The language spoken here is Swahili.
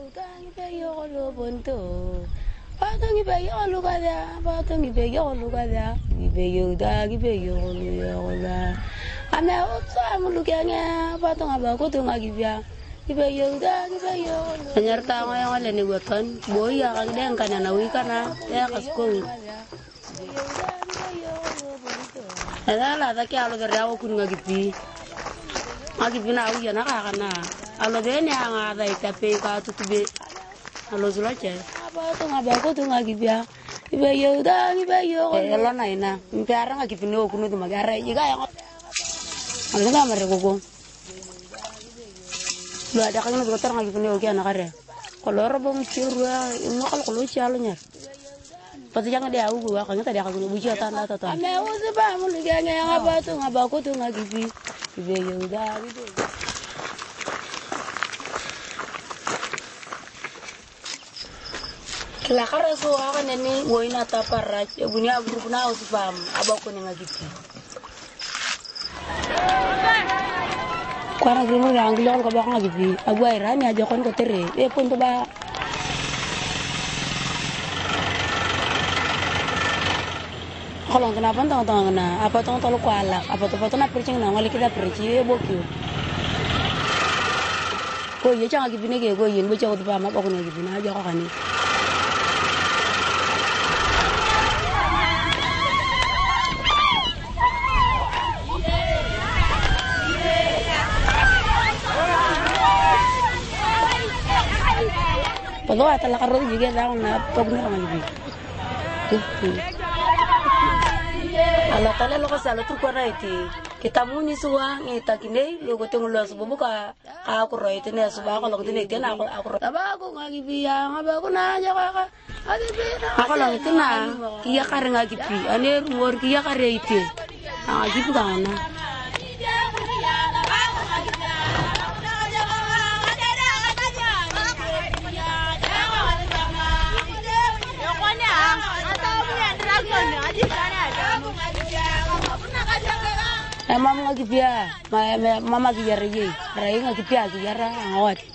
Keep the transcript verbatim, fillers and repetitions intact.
utangi pe yo lo bonto. Patangi pe yo lo kada, patangi pe yo lo kada. Pe yo utangi pe yo lo yo la. Ame utsa mulukanya patang aba ko tunga gibya. Ibe yo utangi pe yo. Nyarta nga yang ale ni goton. Boy ya kang deng kana nawi kana ya kasko. Ada lah tak kaya lo kerja aku kun ngagipi, ngagipi na aku ya nak kana. Alo deh ni ang ada itape ka tutubi, alo sulace. Apa tu ngabako tu ngagipi ya? Ibe yo dah, ibe yo. Elo na ina, impi arang ngagipi ni aku nu tu magara. Jika yang, alo na mereka koko. Lo ada kan nggak betul ngagipi ni aku anak kare. Kalau orang bang ciura, ini kalau kalau cialnya. Pati jangan dia aku, akhirnya tadi aku nunggu jauh tanah atau tanah. Ame aku sebab mau lihat yang apa tu, ngapa aku tu ngagipi, ibe yo dah gitu. Kelakar aku akan ini, woina taparat, punya grup nau sebab abang aku ngagipi. Karena grup yang gila kalau abang ngagipi, abu airnya aja kon kotere, eh pun tu bah. Kalau kenapa tang tang na apa tang tolok kualak apa tu apa tu nak percing na ngali kita perci bokyu ko ye changa gibine ge go yin bo chawo tu ba ma ba ko ne gibina ja ko kani pado atala karo juga na na pagna ngali bi ala tala lo kasala tu kora iti kita muni suwa ngita kine lo ko tengulo subu ka ka ko ro iti ne suba ko lo tine iti na ko ako aba ko ngagi biya ngaba ko na ja ka ade be ako lang iti na kiya kare ngagi pi ane ruor kiya kare iti ngagi pi kana Mama ngagi pia, mama ngagi jari je, rai ngagi pia ngagi jara ngawat.